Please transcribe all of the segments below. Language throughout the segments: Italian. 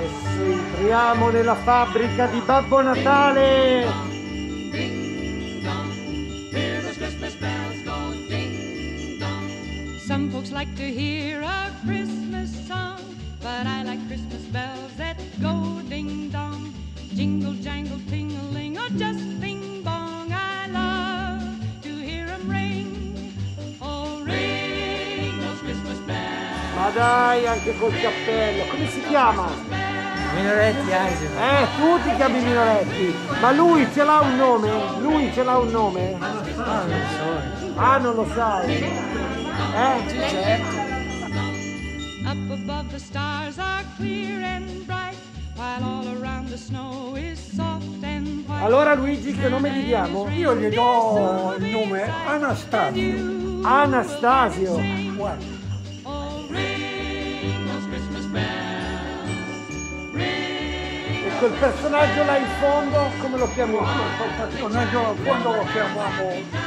E se entriamo nella fabbrica di Babbo Natale! Some folks like to hear a Christmas song, but I like Christmas bells that go ding dong, jingle jangle tingling or just bing bong. I love to hear 'em ring, oh ring those Christmas bells. Ma dai, anche col cappello, come si chiama? Minoretti Angelo. Tu ti chiami Minoretti, ma lui ce l'ha un nome? Lui ce l'ha un nome? Ah, non so. Ah, non lo sai? Certo. Up above the stars are clear and bright, while all around the snow is soft and white. Allora Luigi, che nome gli diamo? Io gli do il nome Anastasio. Anastasio. Guarda. Oh, ring those Christmas bells, ring. E quel personaggio là in fondo, come lo chiamiamo? Quando lo chiamavo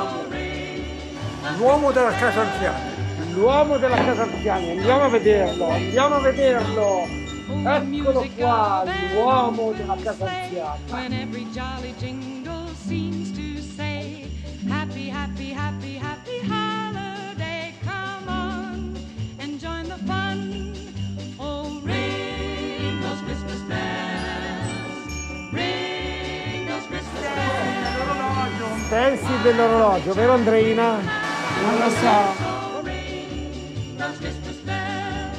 l'uomo della casa anziana. L'uomo della casa anziana, andiamo a vederlo, andiamo a vederlo. Eccolo qua, l'uomo della casa anziana. When every jolly jingle seems to say, happy, happy, happy, happy holiday, come on and join the fun. Oh, ring those Christmas bells, ring those Christmas bells. Pensi dell'orologio, vero Andreina? Non lo so. Those Christmas bells,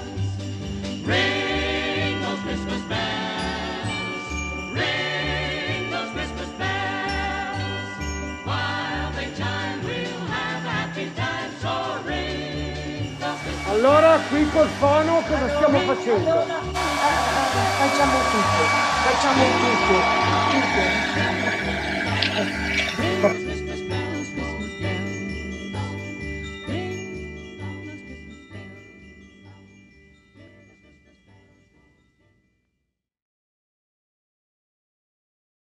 ring those Christmas bells, ring those Christmas bells. While they chime, we'll have a happy time. So ring those Christmas bells. Allora qui col fono cosa stiamo facendo? Facciamo tutto.